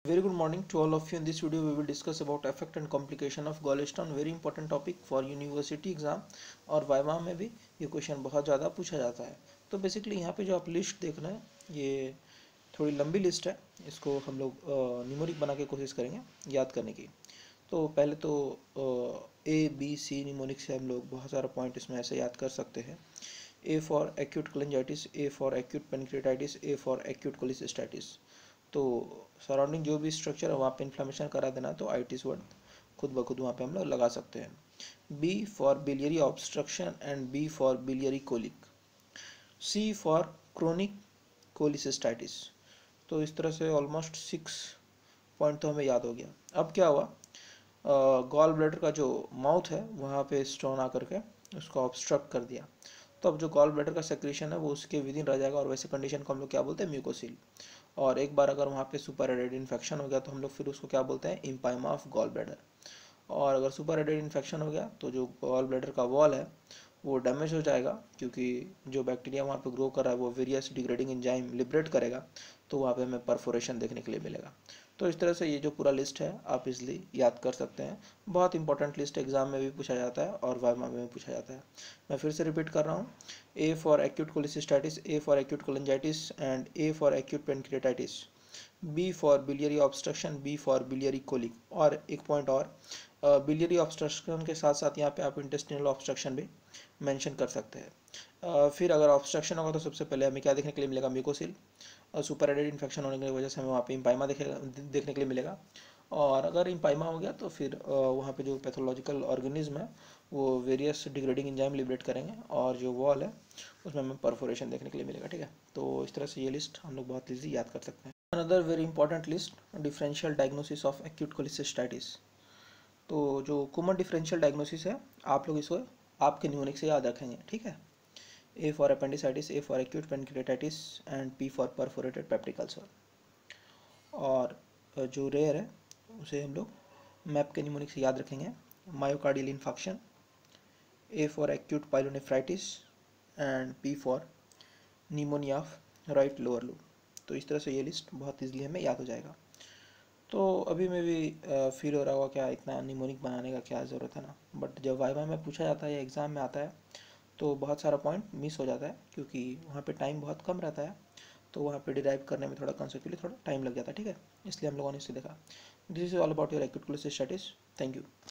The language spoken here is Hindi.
Very good morning to all of you. In this video we will discuss about effect and complication of gallstone. Very important topic for university exam और वाइवा में भी ये क्वेश्चन बहुत ज़्यादा पूछा जाता है। तो बेसिकली यहाँ पे जो आप लिस्ट देख रहे हैं ये थोड़ी लंबी लिस्ट है, इसको हम लोग न्यूमेरिक बना के कोशिश करेंगे याद करने की। तो पहले तो ABC न्यूमेरिक से हम लोग बहुत सारा पॉइंट इसमें ऐसे याद कर सकते हैं। A for acute cholangitis, A for acute pancreatitis, A for acute cholecystitis. तो सराउंडिंग जो भी स्ट्रक्चर है वहाँ पे इन्फ्लेमेशन करा देना, तो आइटिस वर्ड खुद ब खुद वहाँ पे हम लोग लगा सकते हैं। B for biliary obstruction and B for biliary colic. C for chronic cholecystitis. तो इस तरह से ऑलमोस्ट 6 पॉइंट तो हमें याद हो गया। अब क्या हुआ, गॉल ब्लैडर का जो माउथ है वहाँ पे स्टोन आकर के उसको ऑब्स्ट्रक्ट कर दिया। तो अब जो गॉल ब्लैडर का सेक्रेशन है वो उसके विद इन रह जाएगा, और वैसे कंडीशन को हम लोग क्या बोलते हैं, म्यूकोसील। और एक बार अगर वहाँ पे सुपर एडेड इन्फेक्शन हो गया तो हम लोग फिर उसको क्या बोलते हैं, इम्पाइमा ऑफ गॉल ब्लैडर। और अगर सुपर एडेड इन्फेक्शन हो गया तो जो गॉल ब्लैडर का वॉल है वो डैमेज हो जाएगा, क्योंकि जो बैक्टीरिया वहाँ पे ग्रो कर रहा है वो वेरियस डिग्रेडिंग एंजाइम लिबरेट करेगा, तो वहाँ पे हमें परफोरेशन देखने के लिए मिलेगा। तो इस तरह से ये जो पूरा लिस्ट है आप इजली याद कर सकते हैं। बहुत इंपॉर्टेंट लिस्ट एग्जाम में भी पूछा जाता है और वाइवा में भी पूछा जाता है। मैं फिर से रिपीट कर रहा हूँ, A for acute cholecystitis, A for acute cholangitis and A for acute pancreatitis, B for biliary obstruction, B for biliary colic. और एक पॉइंट और, बिलियरी ऑब्स्ट्रक्शन के साथ साथ यहाँ पे आप इंटेस्टिनल ऑब्स्ट्रक्शन भी मेंशन कर सकते हैं। फिर अगर ऑब्स्ट्रक्शन होगा तो सबसे पहले हमें क्या देखने के लिए मिलेगा, म्यूकोसिल। और सुपर एडेड इन्फेक्शन होने की वजह से हमें वहाँ पे इम्पाइमा देखने के लिए मिलेगा। और अगर इम्पाइमा हो गया तो फिर वहाँ पे जो पैथोलॉजिकल ऑर्गेनिज्म है वो वेरियस डिग्रेडिंग एंजाइम लिबरेट करेंगे, और जो वॉल है उसमें हमें परफोरेशन देखने के लिए मिलेगा। ठीक है, तो इस तरह से ये लिस्ट हम लोग बहुत ईजी याद कर सकते हैं। Another very important list, differential diagnosis of acute cholecystitis. तो जो कॉमन डिफरेंशियल डायग्नोसिस है आप लोग इसको आपके न्यूमेरिक से याद रखेंगे। ठीक है, A for appendicitis, A for acute pancreatitis and P for perforated peptic ulcer. और जो रेयर है उसे हम लोग मैप के न्यूमेरिक से याद रखेंगे, myocardial infection, A for acute pyelonephritis and P for pneumonia of right lower loop. तो इस तरह से ये लिस्ट बहुत ईजिली हमें याद हो जाएगा। तो अभी में भी फील हो रहा होगा क्या इतना निमोनिक बनाने का क्या ज़रूरत है ना, बट जब वाइवा में पूछा जाता है या एग्ज़ाम में आता है तो बहुत सारा पॉइंट मिस हो जाता है, क्योंकि वहाँ पे टाइम बहुत कम रहता है, तो वहाँ पे डिराइव करने में थोड़ा कंसेप्चुअली थोड़ा टाइम लग जाता है। ठीक है, इसलिए हम लोगों ने इसे देखा। This is all about your acute cholecystitis. Thank you.